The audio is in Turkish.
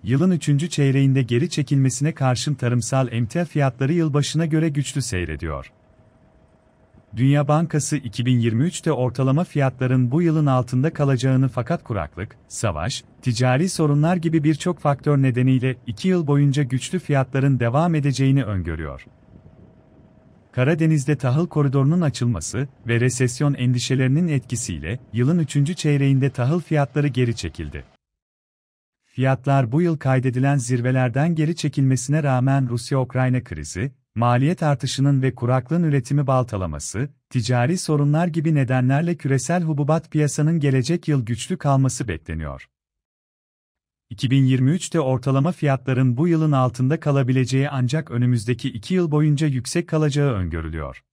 yılın 3. çeyreğinde geri çekilmesine karşın tarımsal emtia fiyatları yılbaşına göre güçlü seyrediyor. Dünya Bankası 2023'te ortalama fiyatların bu yılın altında kalacağını fakat kuraklık, savaş, ticari sorunlar gibi birçok faktör nedeniyle 2 yıl boyunca güçlü fiyatların devam edeceğini öngörüyor. Karadeniz'de tahıl koridorunun açılması ve resesyon endişelerinin etkisiyle yılın 3. çeyreğinde tahıl fiyatları geri çekildi. Fiyatlar bu yıl kaydedilen zirvelerden geri çekilmesine rağmen Rusya-Ukrayna krizi, maliyet artışının ve kuraklığın üretimi baltalaması, ticari sorunlar gibi nedenlerle küresel hububat piyasanın gelecek yıl güçlü kalması bekleniyor. 2023'te ortalama fiyatların bu yılın altında kalabileceği ancak önümüzdeki 2 yıl boyunca yüksek kalacağı öngörülüyor.